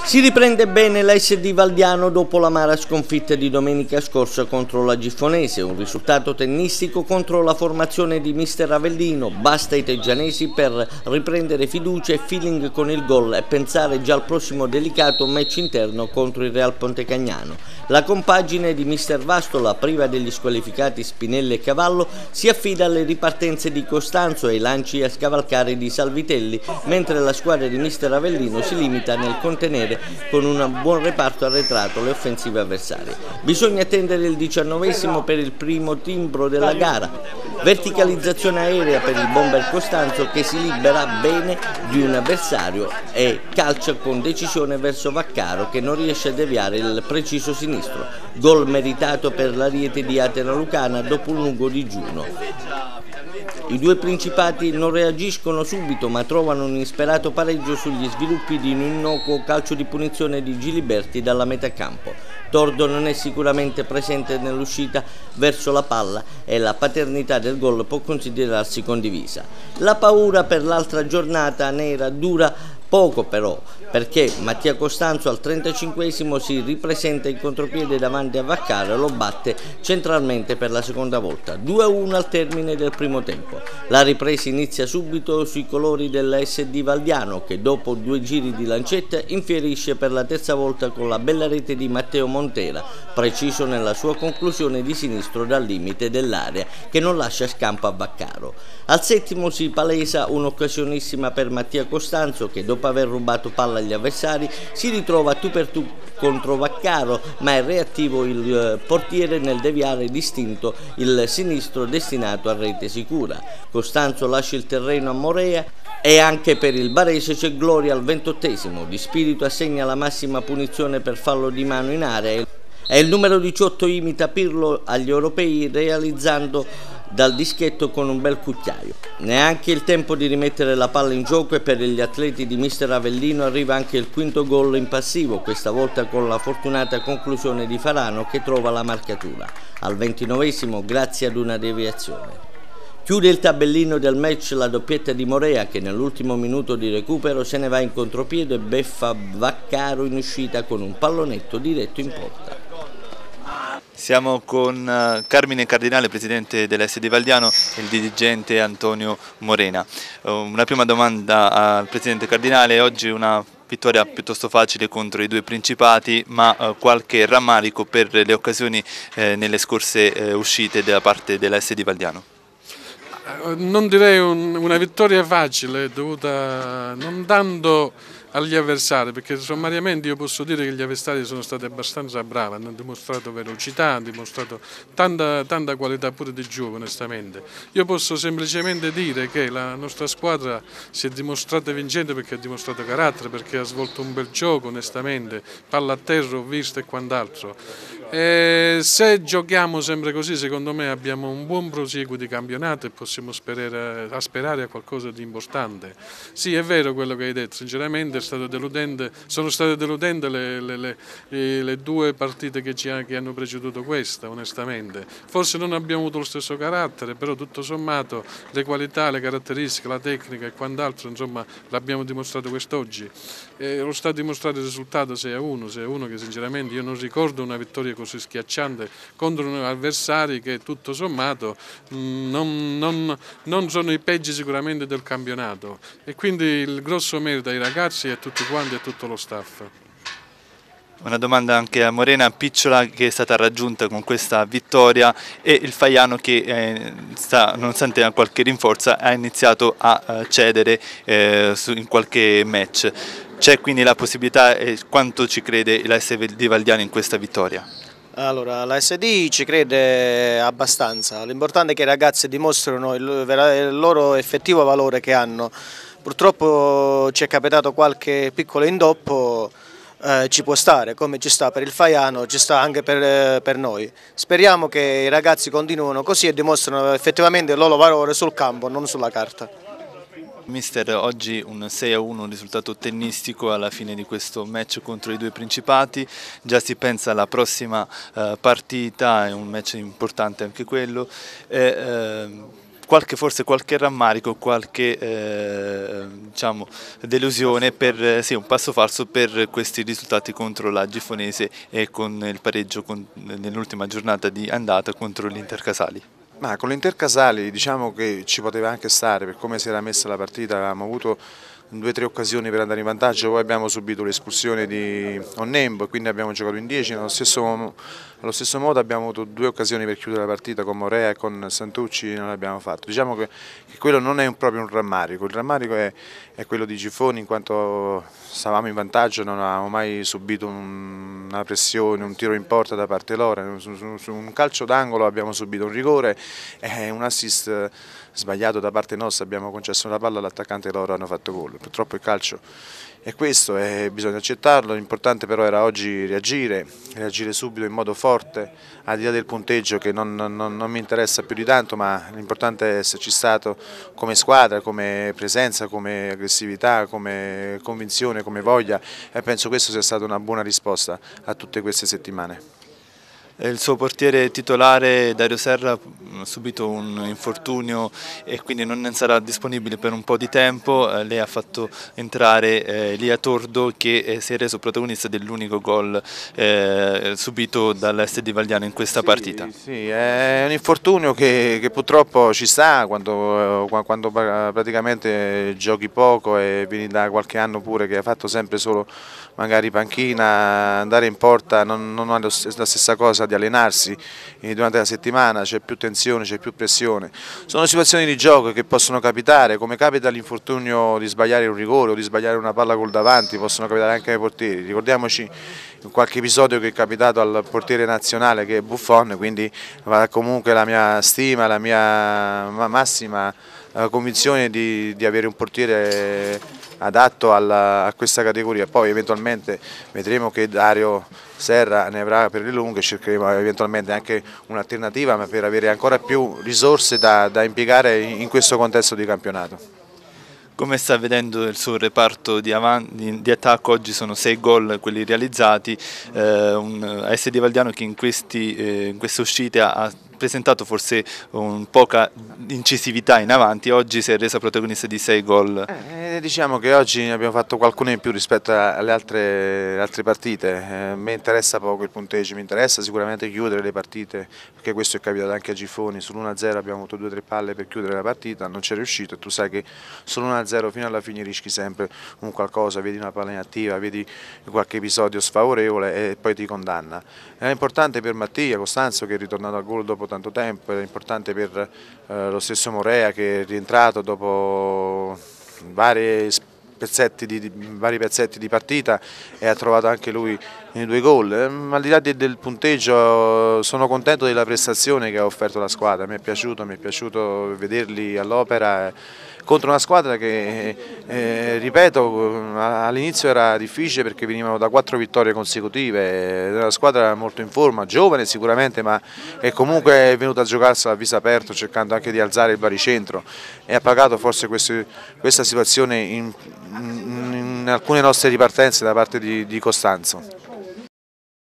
Si riprende bene la SD Valdiano dopo l'amara sconfitta di domenica scorsa contro la Giffonese, un risultato tennistico contro la formazione di mister Avellino. Basta ai teggianesi per riprendere fiducia e feeling con il gol e pensare già al prossimo delicato match interno contro il Real Pontecagnano. La compagine di mister Vastola, priva degli squalificati Spinelli e Cavallo, si affida alle ripartenze di Costanzo e ai lanci a scavalcare di Salvitelli, mentre la squadra di mister Avellino si limita nel contenere con un buon reparto arretrato le offensive avversarie. Bisogna attendere il 19esimo per il primo timbro della gara. Verticalizzazione aerea per il bomber Costanzo che si libera bene di un avversario e calcia con decisione verso Vaccaro che non riesce a deviare il preciso sinistro. Gol meritato per l'Ariete di Atena Lucana dopo un lungo digiuno. I due principati non reagiscono subito ma trovano un insperato pareggio sugli sviluppi di un innocuo calcio di punizione di Giliberti dalla metà campo. Tordo non è sicuramente presente nell'uscita verso la palla e la paternità del gol può considerarsi condivisa. La paura per l'altra giornata nera dura poco però, perché Mattia Costanzo al 35esimo si ripresenta in contropiede davanti a Vaccaro e lo batte centralmente per la seconda volta, 2-1 al termine del primo tempo. La ripresa inizia subito sui colori della SD Valdiano che dopo 2 giri di lancetta infierisce per la terza volta con la bella rete di Matteo Montera, preciso nella sua conclusione di sinistro dal limite dell'area che non lascia scampo a Vaccaro. Al settimo si palesa un'occasionissima per Mattia Costanzo che dopo aver rubato palla agli avversari si ritrova tu per tu contro Vaccaro, ma è reattivo il portiere nel deviare distinto il sinistro destinato a rete sicura. Costanzo lascia il terreno a Morea e anche per il barese c'è gloria al 28esimo. Di Spirito assegna la massima punizione per fallo di mano in area e il numero 18 imita Pirlo agli europei realizzando dal dischetto con un bel cucchiaio. Neanche il tempo di rimettere la palla in gioco e per gli atleti di mister Avellino arriva anche il quinto gol in passivo, questa volta con la fortunata conclusione di Farano che trova la marcatura. Al 29esimo grazie ad una deviazione. Chiude il tabellino del match la doppietta di Morea che nell'ultimo minuto di recupero se ne va in contropiede e beffa Vaccaro in uscita con un pallonetto diretto in porta. Siamo con Carmine Cardinale, presidente dell'SD Valdiano, e il dirigente Antonio Morena. Una prima domanda al presidente Cardinale: oggi una vittoria piuttosto facile contro i due principati, ma qualche rammarico per le occasioni nelle scorse uscite da parte dell'SD Valdiano? Non direi una vittoria facile, dovuta non tanto agli avversari, perché sommariamente io posso dire che gli avversari sono stati abbastanza bravi, hanno dimostrato velocità, hanno dimostrato tanta qualità pure di gioco onestamente. Io posso semplicemente dire che la nostra squadra si è dimostrata vincente perché ha dimostrato carattere, perché ha svolto un bel gioco onestamente, palla a terra, ho visto e quant'altro. Se giochiamo sempre così, secondo me abbiamo un buon proseguo di campionato e possiamo aspirare a qualcosa di importante. Sì, è vero quello che hai detto, sinceramente sono state deludenti le due partite che hanno preceduto questa, onestamente. Forse non abbiamo avuto lo stesso carattere, però tutto sommato le qualità, le caratteristiche, la tecnica e quant'altro, insomma, l'abbiamo dimostrato quest'oggi. Lo sta dimostrato il risultato 6-1 che sinceramente io non ricordo una vittoria così schiacciante contro avversari che tutto sommato non sono i peggi sicuramente del campionato, e quindi il grosso merito ai ragazzi e a tutti quanti e a tutto lo staff. Una domanda anche a Morena: Picciola che è stata raggiunta con questa vittoria e il Faiano che nonostante qualche rinforza ha iniziato a cedere in qualche match. C'è quindi la possibilità, e quanto ci crede la SD Valdiano in questa vittoria? Allora, la SD ci crede abbastanza, l'importante è che i ragazzi dimostrino il loro effettivo valore che hanno. Purtroppo ci è capitato qualche piccolo intoppo, ci può stare, come ci sta per il Faiano, ci sta anche per noi. Speriamo che i ragazzi continuino così e dimostrino effettivamente il loro valore sul campo, non sulla carta. Mister, oggi un 6-1, un risultato tennistico alla fine di questo match contro i due principati. Già si pensa alla prossima partita, è un match importante anche quello. forse qualche rammarico, qualche diciamo, delusione per sì, un passo falso per questi risultati contro la Giffonese e con il pareggio nell'ultima giornata di andata contro l'Inter Casali. Ma con l'Inter Casali diciamo che ci poteva anche stare, per come si era messa la partita, avevamo avuto 2 o 3 occasioni per andare in vantaggio, poi abbiamo subito l'espulsione di Onnembo e quindi abbiamo giocato in 10, allo stesso modo abbiamo avuto 2 occasioni per chiudere la partita con Morea e con Santucci, non l'abbiamo fatto. Diciamo che quello non è proprio un rammarico, il rammarico è quello di Giffoni, in quanto stavamo in vantaggio, non avevamo mai subito una pressione, un tiro in porta da parte loro, su un calcio d'angolo abbiamo subito un rigore e un assist sbagliato da parte nostra, abbiamo concesso una palla all'attaccante e loro hanno fatto gol. Purtroppo il calcio è questo e bisogna accettarlo, l'importante però era oggi reagire subito in modo forte, al di là del punteggio che non mi interessa più di tanto, ma l'importante è esserci stato come squadra, come presenza, come aggressività, come convinzione, come voglia e penso questa sia stata una buona risposta a tutte queste settimane. Il suo portiere titolare Dario Serra ha subito un infortunio e quindi non sarà disponibile per un po' di tempo. Lei ha fatto entrare Elia Tordo che si è reso protagonista dell'unico gol subito dall'SD Valdiano in questa partita. Sì, è un infortunio che purtroppo ci sta quando praticamente giochi poco e vieni da qualche anno pure che hai fatto sempre solo magari panchina, andare in porta non è la stessa cosa di allenarsi durante la settimana, c'è più tensione, c'è più pressione. Sono situazioni di gioco che possono capitare, come capita l'infortunio di sbagliare un rigore o di sbagliare una palla col davanti, possono capitare anche ai portieri. Ricordiamoci qualche episodio che è capitato al portiere nazionale che è Buffon, quindi comunque la mia stima, la mia massima convinzione di avere un portiere adatto a questa categoria. Poi eventualmente vedremo che Dario Serra ne avrà per le lunghe, cercheremo eventualmente anche un'alternativa ma per avere ancora più risorse da impiegare in questo contesto di campionato. Come sta vedendo il suo reparto di attacco? Oggi sono 6 gol quelli realizzati, un ASD Valdiano che in queste uscite ha presentato forse poca incisività in avanti, oggi si è resa protagonista di 6 gol. Diciamo che oggi ne abbiamo fatto qualcuno in più rispetto alle altre partite, mi interessa poco il punteggio, mi interessa sicuramente chiudere le partite, perché questo è capitato anche a Giffoni, sull'1-0 abbiamo avuto 2 o 3 palle per chiudere la partita, non ci è riuscito e tu sai che sull'1-0 fino alla fine rischi sempre un qualcosa, vedi una palla inattiva, vedi qualche episodio sfavorevole e poi ti condanna. È importante per Mattia Costanzo che è ritornato al gol dopo tanto tempo, è importante per lo stesso Morea che è rientrato dopo vari pezzetti di partita e ha trovato anche lui i 2 gol. Al di là del punteggio sono contento della prestazione che ha offerto la squadra, mi è piaciuto vederli all'opera contro una squadra che, ripeto, all'inizio era difficile perché venivano da 4 vittorie consecutive, era una squadra molto in forma, giovane sicuramente, ma che comunque è venuta a giocarsela a viso aperto cercando anche di alzare il baricentro e ha pagato forse questa situazione in alcune nostre ripartenze da parte di Costanzo.